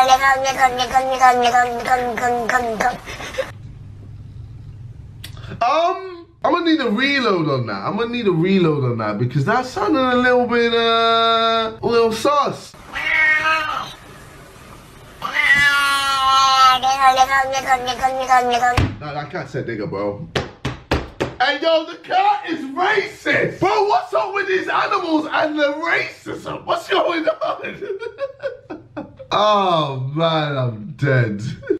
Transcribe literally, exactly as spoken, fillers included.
Um, I'm gonna need a reload on that. I'm gonna need a reload on that because that sounded a little bit, uh, a little sus. Nah, that cat said nigga, bro. Hey, yo, the cat is racist. Bro, what's up with these animals and the racism? What's going on? Oh, man, I'm dead.